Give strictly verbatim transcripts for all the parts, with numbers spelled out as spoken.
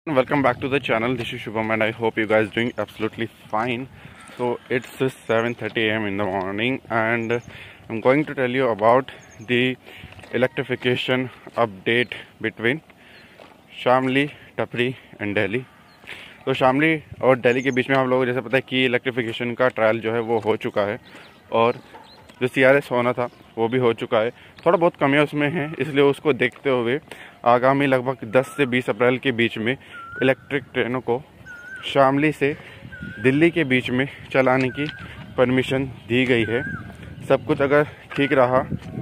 Welcome back to the channel. This is Shubham and I hope you guys doing absolutely fine. So it's seven thirty a m in the morning and I'm going to tell you about the electrification update between Shamli, टपरी and Delhi. तो शामली और दिल्ली के बीच में आप लोगों को जैसे पता है कि इलेक्ट्रिफिकेशन का ट्रायल जो है वो हो चुका है और जो सी आर एस होना था वो भी हो चुका है। थोड़ा बहुत कमियां उसमें हैं, इसलिए उसको देखते हुए आगामी लगभग दस से बीस अप्रैल के बीच में इलेक्ट्रिक ट्रेनों को शामली से दिल्ली के बीच में चलाने की परमिशन दी गई है। सब कुछ अगर ठीक रहा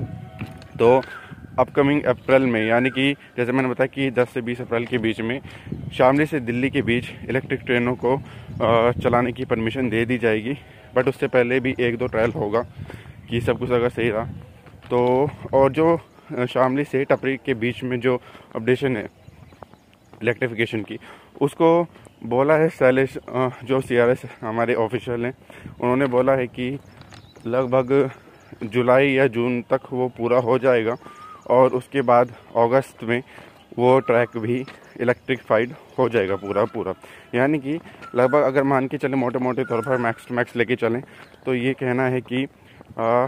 तो अपकमिंग अप्रैल में, यानी कि जैसे मैंने बताया कि दस से बीस अप्रैल के बीच में शामली से दिल्ली के बीच इलेक्ट्रिक ट्रेनों को चलाने की परमिशन दे दी जाएगी। बट उससे पहले भी एक दो ट्रायल होगा कि सब कुछ अगर सही रहा तो। और जो शामली से टपरी के बीच में जो अपडेशन है इलेक्ट्रिफिकेशन की, उसको बोला है शैलेश, जो सी आर एस हमारे ऑफिशियल हैं, उन्होंने बोला है कि लगभग जुलाई या जून तक वो पूरा हो जाएगा और उसके बाद अगस्त में वो ट्रैक भी इलेक्ट्रिफाइड हो जाएगा पूरा पूरा। यानी कि लगभग अगर मान के चलें मोटे मोटे तौर पर मैक्स टू मैक्स लेके चलें तो ये कहना है कि आ,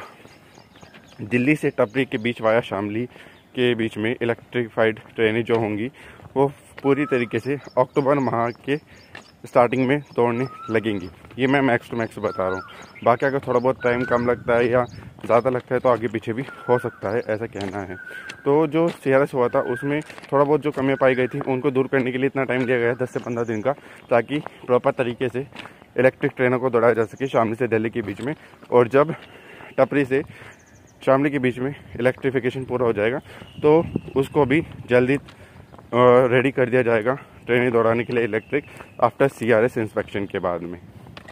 दिल्ली से टपरी के बीच वाया शामली के बीच में इलेक्ट्रिफाइड ट्रेनें जो होंगी वो पूरी तरीके से अक्टूबर माह के स्टार्टिंग में दौड़ने लगेंगी। ये मैं मैक्स टू मैक्स बता रहा हूँ। बाकी अगर थोड़ा बहुत टाइम कम लगता है या ज़्यादा लगता है तो आगे पीछे भी हो सकता है, ऐसा कहना है। तो जो सी आर एस हुआ था उसमें थोड़ा बहुत जो कमियाँ पाई गई थी उनको दूर करने के लिए इतना टाइम दिया गया है, दस से पंद्रह दिन का, ताकि प्रॉपर तरीके से इलेक्ट्रिक ट्रेनों को दौड़ाया जा सके शामली से दिल्ली के बीच में। और जब टपरी से शामली के बीच में इलेक्ट्रिफिकेशन पूरा हो जाएगा तो उसको भी जल्दी रेडी कर दिया जाएगा ट्रेनें दौड़ाने के लिए electric, after C R S inspection के बाद में।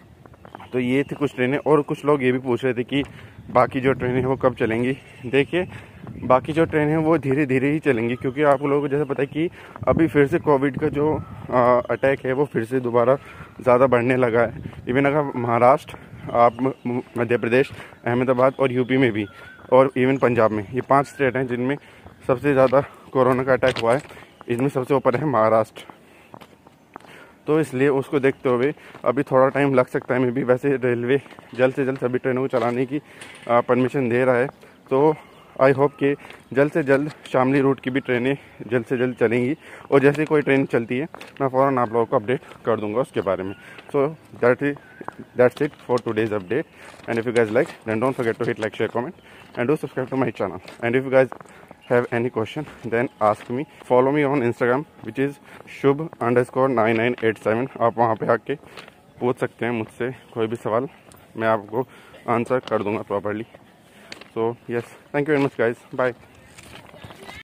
तो ये थी कुछ ट्रेनें। और कुछ लोग ये भी पूछ रहे थे कि बाकी जो ट्रेनें हैं वो कब चलेंगी। देखिए, बाकी जो ट्रेनें हैं वो धीरे धीरे ही चलेंगी, क्योंकि आप लोगों को जैसे पता है कि अभी फिर से कोविड का जो अटैक है वो फिर से दोबारा ज़्यादा बढ़ने लगा है। इवन अगर महाराष्ट्र, आप मध्य प्रदेश, अहमदाबाद और यूपी में भी, और इवन पंजाब में, ये पांच स्टेट हैं जिनमें सबसे ज़्यादा कोरोना का अटैक हुआ है। इसमें सबसे ऊपर है महाराष्ट्र। तो इसलिए उसको देखते हुए अभी थोड़ा टाइम लग सकता है मे बी। वैसे रेलवे जल्द से जल्द सभी ट्रेनों को चलाने की परमिशन दे रहा है, तो आई होप कि जल्द से जल्द शामली रूट की भी ट्रेनें जल्द से जल्द चलेंगी। और जैसे कोई ट्रेन चलती है मैं फ़ौरन आप लोगों को अपडेट कर दूंगा उसके बारे में। So that is that's it for today's update. And if you guys like then don't forget to hit like, share, comment and do subscribe to my channel. And if you guys have any question then ask me. Follow me on Instagram which is shubh underscore nine nine eight seven. आप वहाँ पे आके पूछ सकते हैं मुझसे कोई भी सवाल, मैं आपको आंसर कर दूंगा properly. So yes, thank you very much guys, bye.